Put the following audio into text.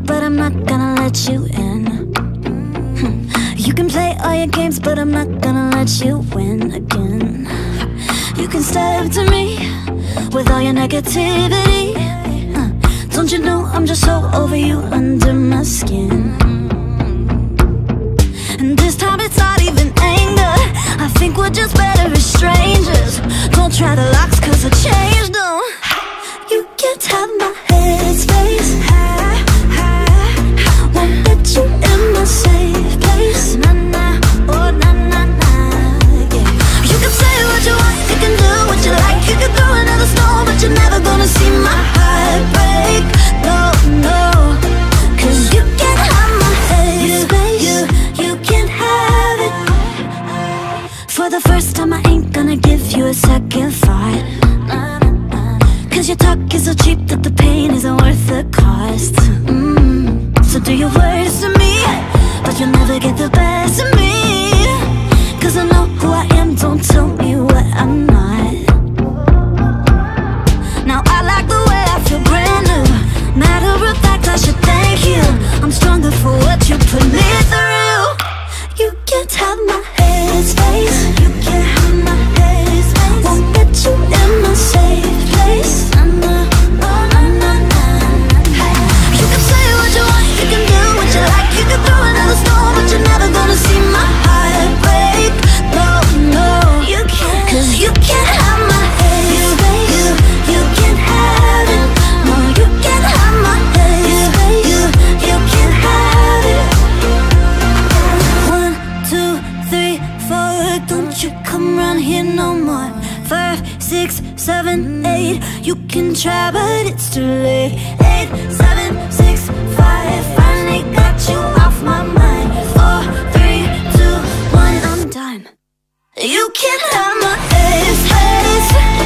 but I'm not gonna let you in. You can play all your games, but I'm not gonna let you win again. You can step to me with all your negativity. Don't you know I'm just so over you under my skin? And this time it's not even anger. I think we're just better as strangers. Don't try to locks cause I changed them. You can't have my headspace. Won't let you in my safe place. Nah, nah, oh, nah, nah, nah, yeah. You can say what you want, you can do what you like. You can throw another stone, but you're never gonna see my heart break. No, no, cause you can't have my headspace. You can't have it. For the first time I ain't gonna give you a second thought. Cause your talk is so cheap that the pain isn't worth the cost. So do your worst to me, but you'll never get the best of me. Cause I know who I am, don't tell me what I'm not. Now I like the way I feel brand new. Matter of fact, I should thank you. I'm stronger for what you put me through. You can't have my headspace. You can't have my headspace. Won't let you in my safe place. You can say what you want, you can do what you like. You can throw another stone, but you're never gonna see my heart break. No, no, you can't. Cause you can't have my headspace. You can't have it. No, you can't have my headspace. You can't have it. 1, 2, 3, 4. Don't you come round here no more. 5, 6, 7, 8. You can try, but it's too late. 8, 7, 6, 5. Finally got you off my mind. 4, 3, 2, 1. I'm done. You can't have my headspace.